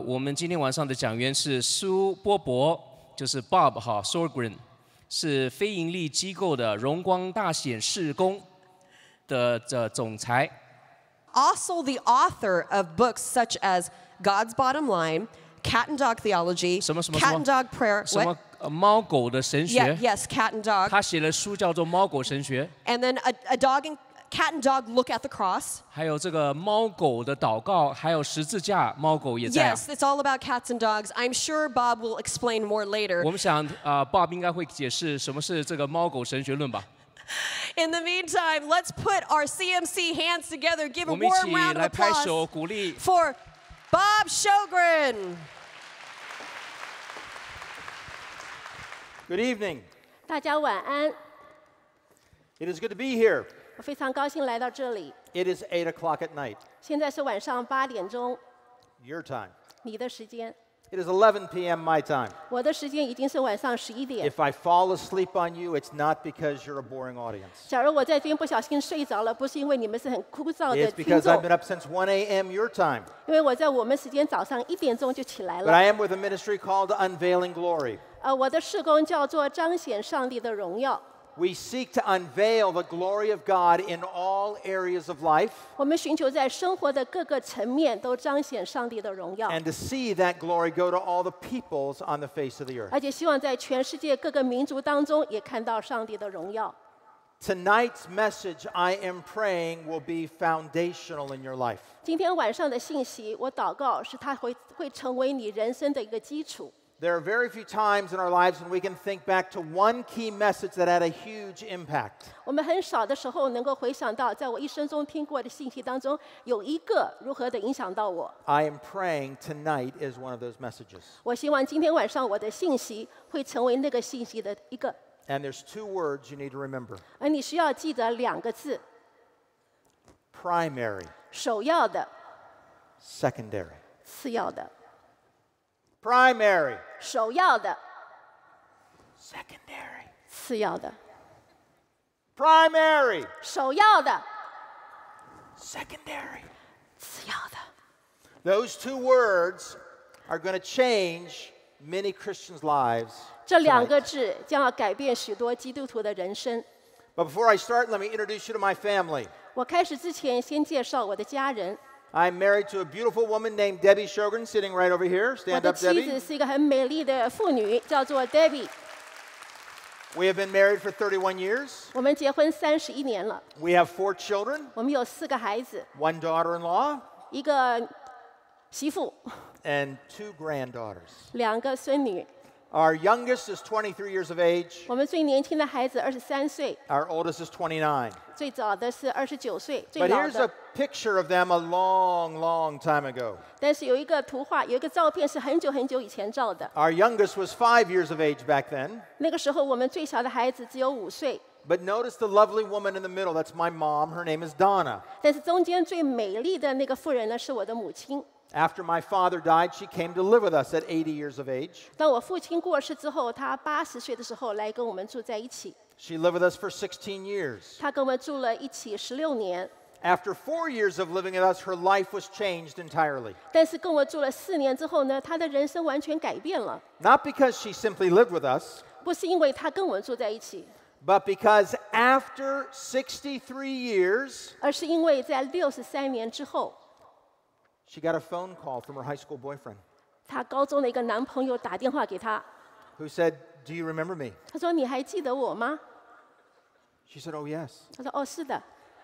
我们今天晚上的讲员是苏波伯，就是 Bob 哈 Sorgren， 是非盈利机构的荣光大显事工的总裁。 Also the author of books such as God's Bottom Line, Cat and Dog Theology, 什么 Cat and Dog Prayer. 什么猫狗的神学 Yes, Cat and Dog. 他写了书叫做《猫狗神学》。 And then a dog and cat and dog look at the cross. 还有这个猫狗的祷告，还有十字架，猫狗也在。 Yes, it's all about cats and dogs. I'm sure Bob will explain more later. 我们想Bob 应该会解释什么是这个猫狗神学论吧。 In the meantime, let's put our CMC hands together. Give a 我们一 warm 起 round 来 of 拍手 applause 鼓励。 for Bob Sjogren. Good evening. 大家晚安， It is good to be here. 我非常高兴来到这里。 It is 8 o'clock at night, 现在是晚上8点钟， your time. 你的时间； It is 11 p.m. my time. 我的时间已经是晚上11点。 If I fall asleep on you, it's not because you're a boring audience. 假如我在这边不小心睡着了，不是因为你们是很枯燥的 It's 听 because 众 I've，been up since 1 a.m. your time. 因为我在我们时间早上1点钟就起来 But 了。 I am with a ministry called Unveiling Glory. 我的事工叫做彰显上帝的荣耀。 We seek to unveil the glory of God in all areas of life 我们寻求在生活的各个层面都彰显上帝的荣耀， and to see that glory go to all the peoples on the face of the earth. 而且希望在全世界各个民族当中也看到上帝的荣耀。 Tonight's message, I am praying, will be foundational in your life. 今天晚上的信息，我祷告是它会成为你人生的一个基础。 There are very few times in our lives when we can think back to one key message that had a huge impact. 我们很少的时候能够回想到，在我一生中听过的信息当中，有一个如何的影响到我。 I am praying tonight is one of those messages. 我希望今天晚上我的信息会成为那个信息的一个。 And there's two words you need to remember. 而你需要记得2个字： Primary, 首要的、 secondary. 次要的。 Primary, 首要的、 secondary. 次要的。 Primary, 首要的、 secondary. 次要的。 Those two words are going to change many Christians' lives. 这2 tonight. 个字将要改变许多基督徒的人生。 But before I start, let me introduce you to my family. 我开始之前，先介绍我的家人。 I'm married to a beautiful woman named Debbie Sjogren, sitting right over here. 我 Stand 的 up, 妻 Debbie. 子是一个很美丽的妇女，叫做 Debbie。 We have been married for 31 years. 我们结婚31年了， We have 4 children, 我们有4个孩子， 1 daughter-in-law, 一个媳妇， and 2 granddaughters. 2个孙女。 Our youngest is 23 years of age. 我们最年轻的孩子23岁， Our oldest is 29. 最早的是29岁，最 But 老 here's a 的。 picture of them a long, long time ago. 但是有一个图画，有一个照片是很久很久以前照的。 Our youngest was 5 years of age back then. 那个时候我们最小的孩子只有5岁， But notice the lovely woman in the middle. That's my mom. Her name is Donna. 但是中间最美丽的那个妇人呢，是我的母亲。 After my father died, she came to live with us at 80 years of age. 当我父亲过世之后，她80岁的时候来跟我们住在一起。 She lived with us for 16 years. 她跟我们住了一起16年， After 4 years of living with us, her life was changed entirely. 但是跟我住了4年之后呢，她的人生完全改变了。 Not because she simply lived with us, 不是因为她跟我们住在一起， but because after 63 years, 而是因为在63年之后， she got a phone call from her high school boyfriend 她高中的一个男朋友打电话给她， who said, "Do you remember me?" 他说：“你还记得我吗 She said, "Oh, yes." ？” 她说：“哦，是的。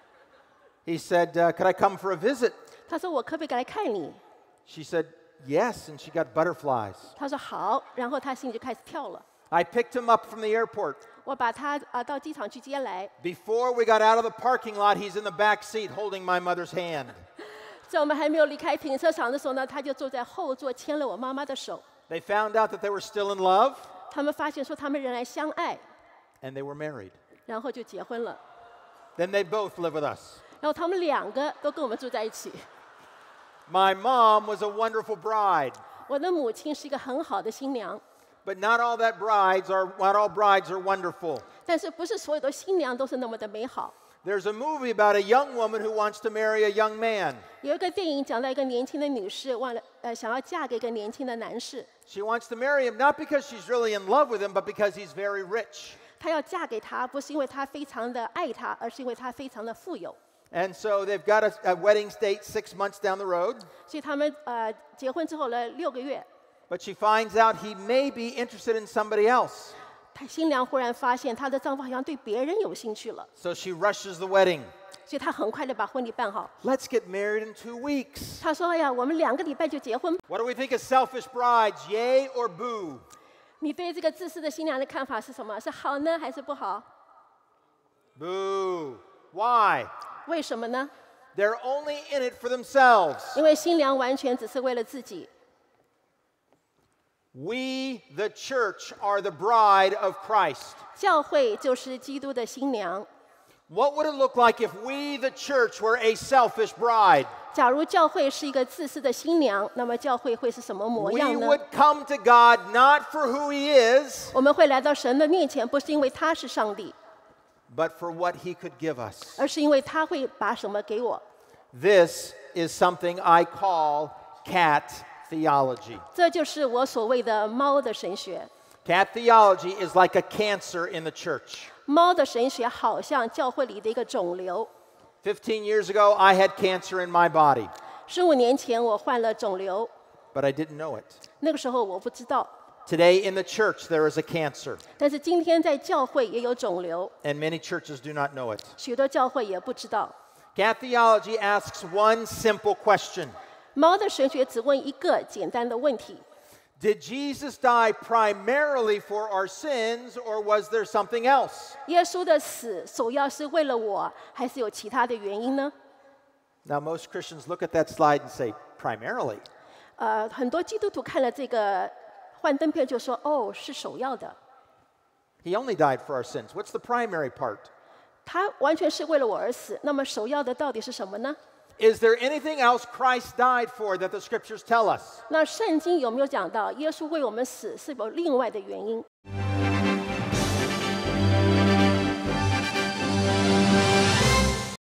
He said, "Could I come for a visit?" ” 他说：“我可不可以来看你 She said, "Yes," and she got butterflies.？” 他说：“好。”然后他心里就开始跳了。 I picked him up from the airport. 我把他到机场去接来， Before we got out of the parking lot, he's in the back seat holding my mother's hand. 在我们还没有离开停车场的时候呢，他就坐在后座牵了我妈妈的手。 They found out that they were still in love, 他们发现说他们仍然相爱， and they were married. 然后就结婚了。 Then they both live with us. 然后他们2个都跟我们住在一起。 My mom was a wonderful bride, 我的母亲是一个很好的新娘， but not all brides are wonderful. 但是不是所有的新娘都是那么的美好。 There's a movie about a young woman who wants to marry a young man. 有一个电影讲到一个年轻的女士想要嫁给一个年轻的男士， She wants to marry him not because she's really in love with him, but because he's very rich. 她要嫁给他，不是因为她非常的爱他，而是因为他非常的富有。 And so they've got a wedding date 6 months down the road. 所以他们结婚之后呢6个月， But she finds out he may be interested in somebody else. 新娘忽然发现她的丈夫好像对别人有兴趣了， So she rushes the wedding. 所以她很快的把婚礼办好。 Let's get married in 2 weeks. 她说：“哎呀，我们2个礼拜就结婚。 What do we think of selfish brides? Yay or boo? ” 你对这个自私的新娘的看法是什么？是好呢，还是不好？ Boo. Why? 为什么呢？ They're only in it for themselves. 因为新娘完全只是为了自己。 We, the church, are the bride of Christ. 教会就是基督的新娘。 What would it look like if we, the church, were a selfish bride? 假如教会是一个自私的新娘，那么教会会是什么模 We 样呢？ would come to God not for who He is, 我们会来到神的面前，不是因为他是上帝， but for what He could give us. 而是因为他会把什么给我。 This is something I call cat theology. 这就是我所谓的猫的神学。 Cat theology is like a cancer in the church. 猫的神学好像教会里的一个肿瘤。 15 years ago, I had cancer in my body, 15年前我患了肿瘤， but I didn't know it. 那个时候我不知道。 Today in the church, there is a cancer, 但是今天在教会也有肿瘤， and many churches do not know it. 许多教会也不知道。 Cat theology asks one simple question. 猫的神学只问一个简单的问题： Did Jesus die primarily for our sins, or was there something else? 耶稣的死首要是为了我，还是有其他的原因呢？ Now, most Christians look at that slide and say, primarily. 很多基督徒看了这个幻灯片就说：“哦，是首要的， He only died for our sins. What's the primary part? 他完全是为了我而死。那么首要的到底是什么呢？ Is there anything else Christ died for that the scriptures tell us? 那圣经有没有讲到耶稣为我们死是有另外的原因？